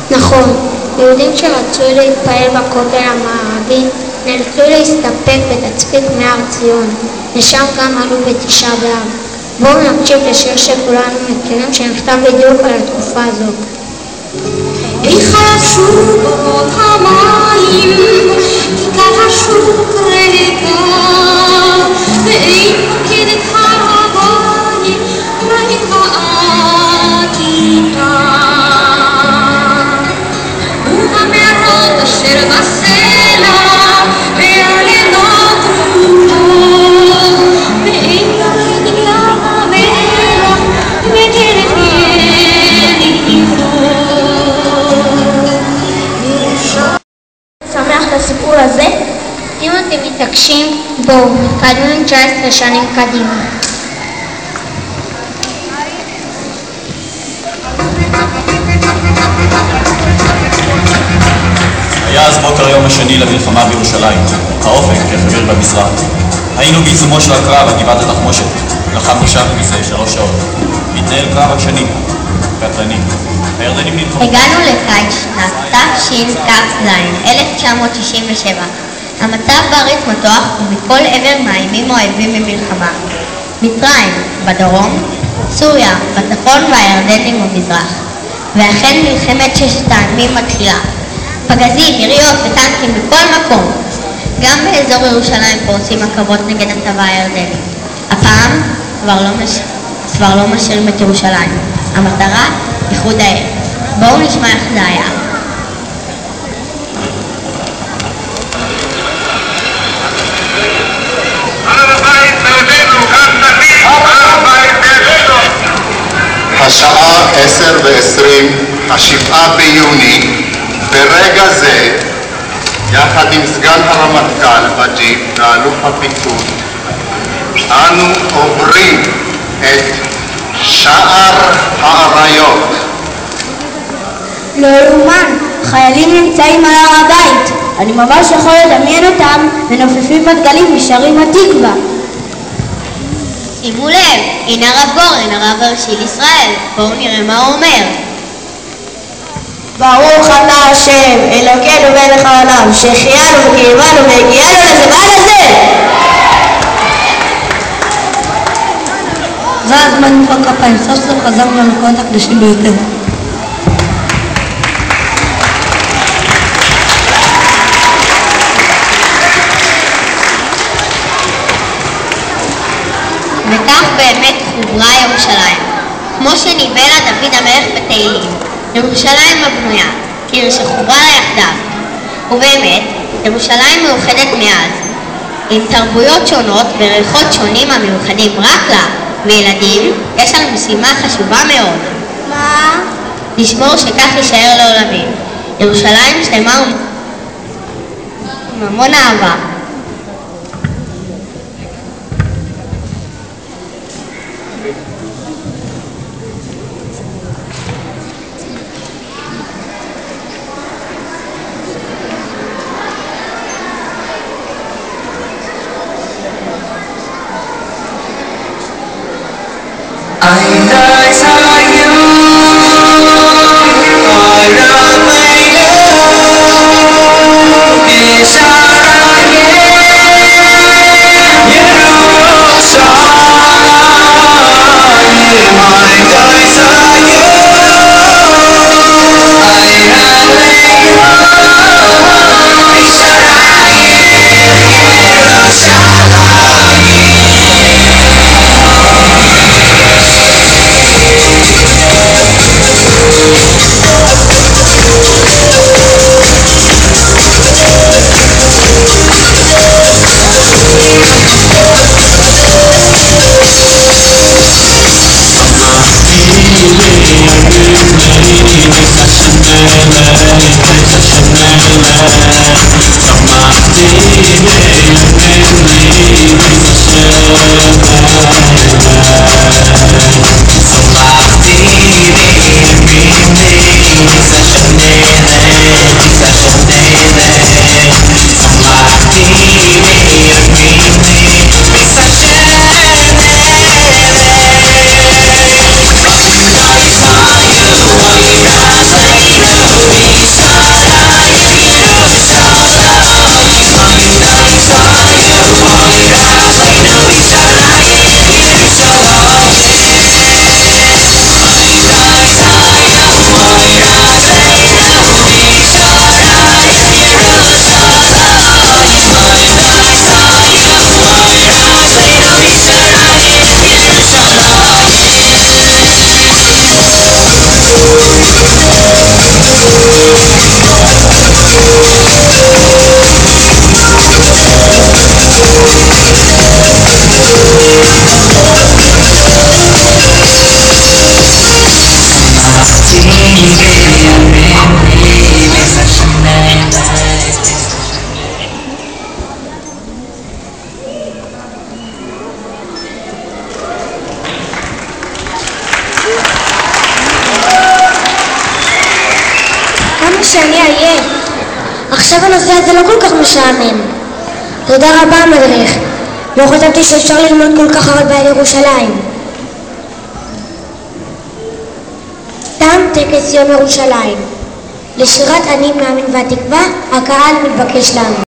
נכון, יהודים שרצו להתפעל בכותל המערבי נאלצו להסתפק בתצפית מהר ציון, ושם גם עלו בתשעה באב. בואו נקשיב לשיר שכולנו מכירים שנכתב בדיוק על התקופה הזאת. היכל השוק אורות המים, כיכר השוק ריקה, ואין פוקד את הר הבית, רק העתיקה. ובמערות אשר בסלע, והלילות רוחות, ואין יחיד ים המלח, בטרף שמח את הסיפור הזה? אם אתם מתעקשים, בואו, קדמו 19 שנים קדימה. היה אז בוקר יום השני למלחמה בירושלים, האופק כחביר במשרד. היינו בעיצומו של הקרב על גבעת התחמושת, לחמנו שם מזה 3 שעות. התנהל קרב עקשני, קטלני. הירדנים נלחמו. הגענו לקיץ שנת תשכ"ז, 1967. המצב בארץ מתוח ומכל עבר מאיימים אויבים במלחמה. מצרים בדרום, סוריה בצפון והירדנים במזרח. ואכן מלחמת ששת הימים מתחילה. פגזים, יריות וטנקים בכל מקום. גם באזור ירושלים פורצים הקרבות נגד הצבא הירדני. הפעם כבר לא משאירים את ירושלים. המטרה, איחוד העיר. בואו נשמע איך זה היה. השעה 10:20, 7 ביוני, ברגע זה, יחד עם סגן הרמטכ"ל בג'יפ ואלוף הפיקוד, אנו עוברים את שער האריות. לא יאומן, חיילים נמצאים על הר הבית. אני ממש יכול לדמיין אותם מנופפים בדגלים ושרים התקווה. שימו לב, הנה הרב גורן, הרב הראשי לישראל. בואו נראה מה הוא אומר. ברוך אתה השם, אלוקינו מלך העולם, שהחיינו וקיימנו והגיענו לזמן הזה. זה הזמן למחוא כפיים, סוף סוף חזרנו למקומות הקדושים ביותר. וכך באמת חוברה ירושלים, כמו שניבא דוד המלך בתהילים, ירושלים הבנויה, כעיר שחוברה לה יחדיו. ובאמת, ירושלים מאוחדת מאז, עם תרבויות שונות וריחות שונים המיוחדים רק לה, וילדים, יש לנו משימה חשובה מאוד. מה? לשמור שכך יישאר לעולמים. ירושלים שלמה עם המון אהבה. I love my love, כמה שאני עייף. עכשיו הנושא הזה לא כל כך משעמם. תודה רבה מדריך. לא חשבתי שאפשר ללמוד כל כך הרבה על ירושלים. תם טקס יום ירושלים. לשירת אני מאמין והתקווה, הקהל מתבקש לעמוד.